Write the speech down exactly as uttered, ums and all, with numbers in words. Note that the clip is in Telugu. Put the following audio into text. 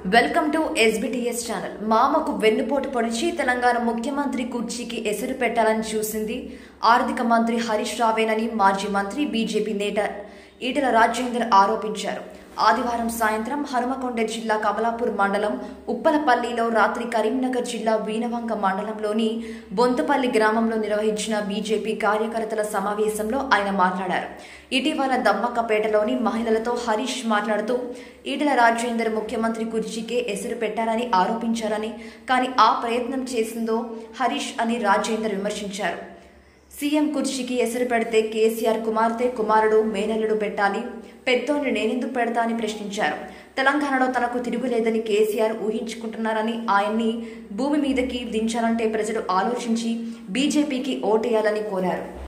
Welcome to S B T S Channel. మామకు వెన్నుపోటు పొడిచి తెలంగాణ ముఖ్యమంత్రి కుర్చీకి ఎసరు పెట్టాలని చూసింది ఆర్థిక మంత్రి హరీష్ రావేనని మాజీ మంత్రి బీజేపీ నేత ఈటెల రాజేందర్ ఆరోపించారు. ఆదివారం సాయంత్రం హనుమకొండ జిల్లా కమలాపూర్ మండలం ఉప్పలపల్లిలో, రాత్రి కరీంనగర్ జిల్లా వీణవంక మండలంలోని బొంతపల్లి గ్రామంలో నిర్వహించిన బీజేపీ కార్యకర్తల సమావేశంలో ఆయన మాట్లాడారు. ఇటీవల దమ్మక్కపేటలోని మహిళలతో హరీష్ మాట్లాడుతూ ఈటెల రాజేందర్ ముఖ్యమంత్రి కుర్చీకే ఎసరు పెట్టారని ఆరోపించారని, కానీ ఆ ప్రయత్నం చేసిందో హరీష్ అని రాజేందర్ విమర్శించారు. సీఎం కుర్చీకి ఎసరు పెడితే కేసీఆర్ కుమార్తె, కుమారుడు, మేనల్లుడు పెట్టాలి, పెద్దోని నేనెందుకు పెడతా అని ప్రశ్నించారు. తెలంగాణలో తనకు తిరుగులేదని కేసీఆర్ ఊహించుకుంటున్నారని, ఆయన్ని భూమి మీదకి దించాలంటే ప్రజలు ఆలోచించి బీజేపీకి ఓటేయాలని కోరారు.